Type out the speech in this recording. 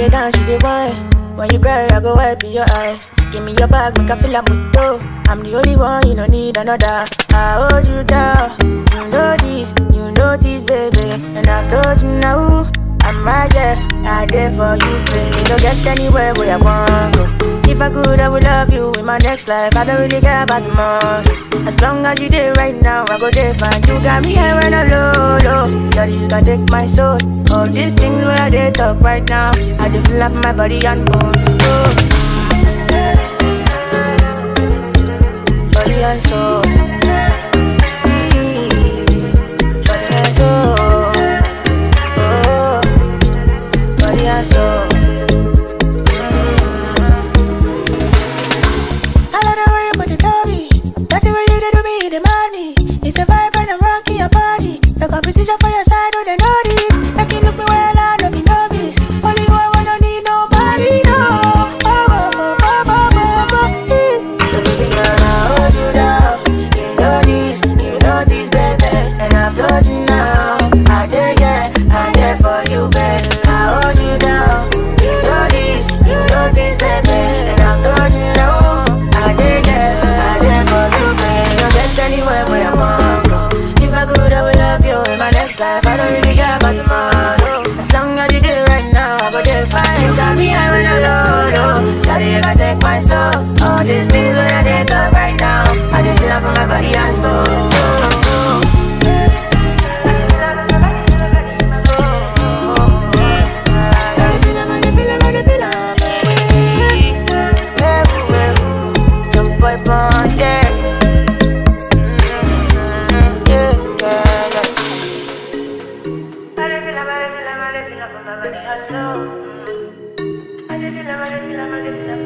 they dance, you they whine. When you cry, I go wipe in your eyes. Give me your bag, make I feel like muto. I'm the only one, you don't need another. I hold you down, you know this, baby. And I've told you now, I'm right there, I there for you, baby. Don't get anywhere where I want go. If I could, I would love you in my next life. I don't really care about tomorrow. As long as you there right now, I go there fine. You got me here when I'm low, low. Daddy, you can take my soul. All these things where they talk right now, I just feel up my body and bone. Oh. Body and soul. Body and soul. Oh. Body and soul. It's a vibe and I'm rocking your body. The competition for your side, oh, they know this. Make you look me well, I don't be novice. Only you, I wanna need nobody, no. So baby girl, I hold you down. You know this, baby. And I've told you now, I'm there for you, baby. I hold you down. You know this, baby. And I've told you now, I'm there for you, baby. Don't get anywhere where I want. Life, I don't really care about tomorrow. As long as you do right now, I go there fine. You got me high when I'm low. Sorry, you gotta take my soul. All these things when I take up right now, I just feel up from my body and soul. Joeboy born dead. I just feel